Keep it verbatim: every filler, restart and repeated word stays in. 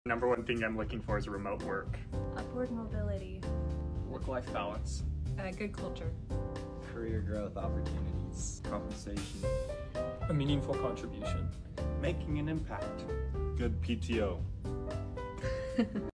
Number one thing I'm looking for is remote work. Upward mobility. Work-life balance. Uh, good culture. Career growth opportunities. Compensation. A meaningful contribution. Making an impact. Good P T O.